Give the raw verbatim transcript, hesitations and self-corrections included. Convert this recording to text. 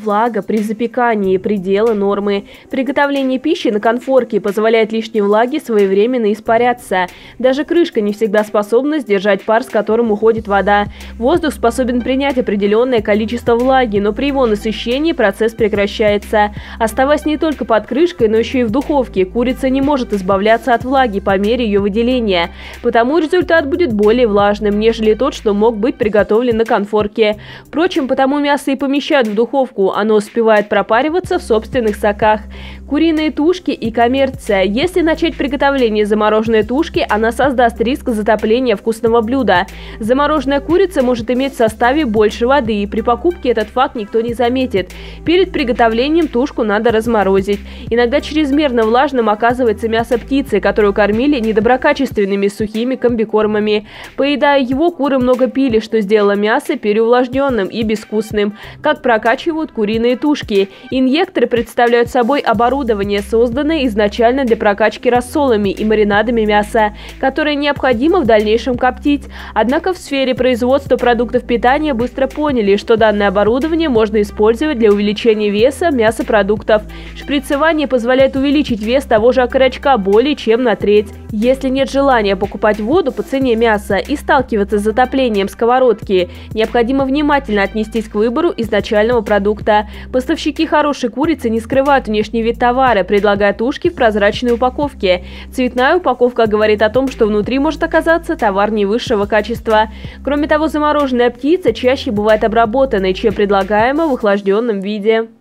влага при запекании предела нормы. Приготовление пищи на конфорке позволяет лишней влаге своевременно испаряться. Даже крышка не всегда способна сдержать пар, с которым уходит вода. Воздух способен принять определенное количество влаги, но при его насыщении процесс прекращается. Оставаясь не только под крышкой, но еще и в духовке, курица не может избавляться от влаги по мере ее выделения. Потому результат будет более влажным, нежели тот, что мог быть приготовлен на конфорке. Впрочем, потому мясо и помещают в духовку, оно успевает пропариваться в собственных соках. Куриные тушки и коммерция. Если начать приготовление замороженной тушки, она создаст риск затопления вкусного блюда. Замороженная курица может иметь в составе больше воды, и при покупке этот факт никто не заметит. Перед приготовлением тушку надо разморозить. Иногда чрезмерно влажным оказывается мясо птицы, которую кормили недоброкачественными сухими комбикормами. Поедая его, куры много пили, что сделало мясо переувлажненным и безвкусным. Как прокачивают куриные тушки. Инъекторы представляют собой оборудование, созданное изначально для прокачки рассолами и маринадами мяса, которое необходимо в дальнейшем коптить. Однако в сфере производства продуктов питания быстро поняли, что данное оборудование можно использовать для увеличения веса мясопродуктов. Шприцевание позволяет увеличить вес того же окорочка более чем на треть. Если нет желания покупать воду по цене мяса и сталкиваться с затоплением сковородки, необходимо внимательно отнестись к выбору изначального продукта. Поставщики хорошей курицы не скрывают внешний вид товара, предлагая тушки в прозрачной упаковке. Цветная упаковка говорит о том, что внутри может оказаться товар не высшего качества. Кроме того, замороженная птица чаще бывает обработанной, чем предлагаема в охлажденном виде.